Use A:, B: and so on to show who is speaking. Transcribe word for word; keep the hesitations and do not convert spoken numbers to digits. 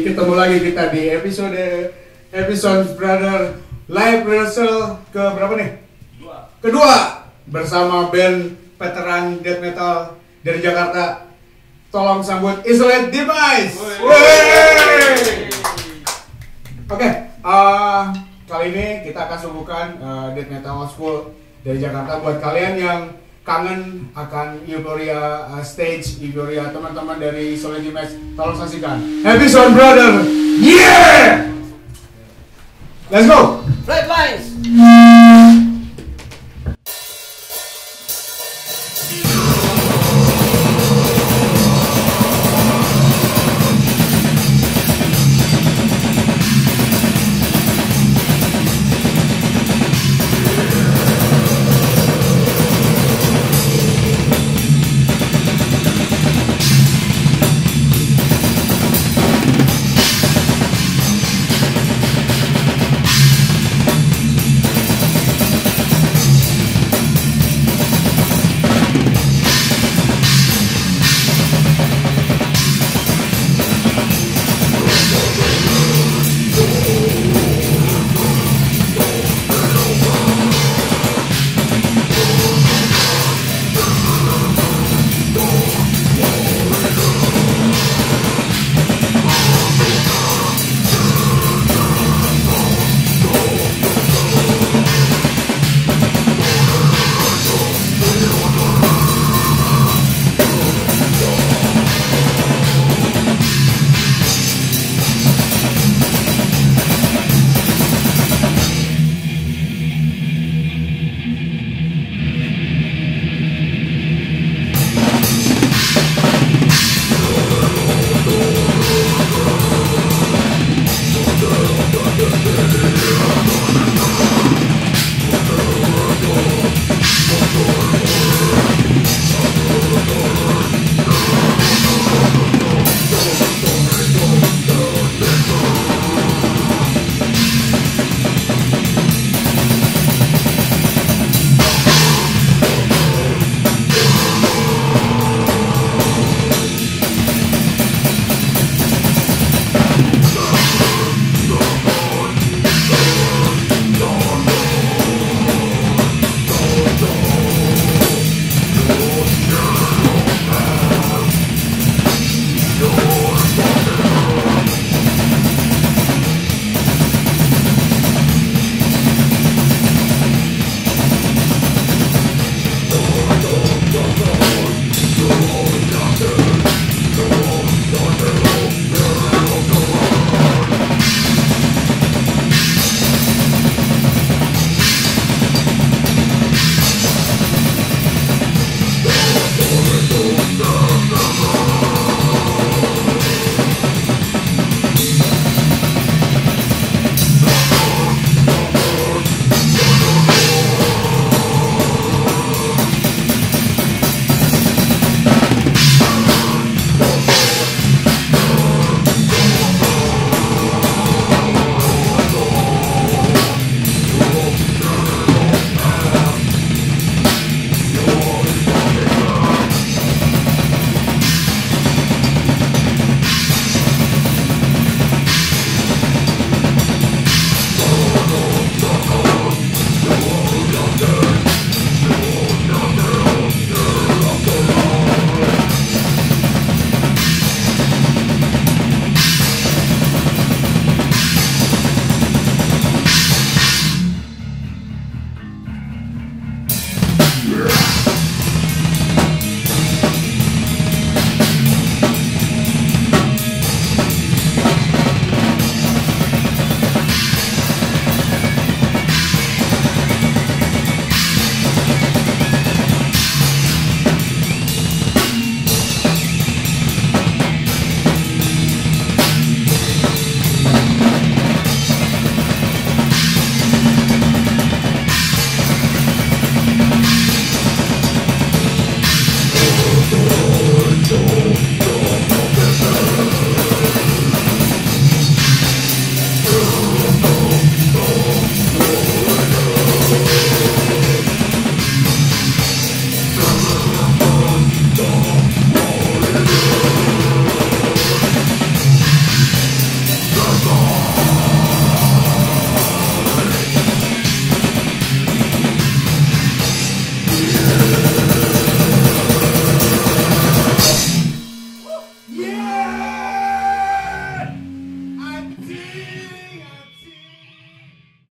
A: ketemu lagi kita di episode episode Brother Live Rehearsal ke berapa nih? Kedua. Kedua bersama band veteran death metal dari Jakarta. Tolong sambut ISOLATED DEMISE. Oke, okay, uh, kali ini kita akan suguhkan uh, death metal old school dari Jakarta buat kalian yang kangen akan euforia uh, stage, euforia teman-teman dari ISOLATED DEMISE. Tolong saksikan Happy Sound Brother. Yeah! Let's go!
B: Red lines!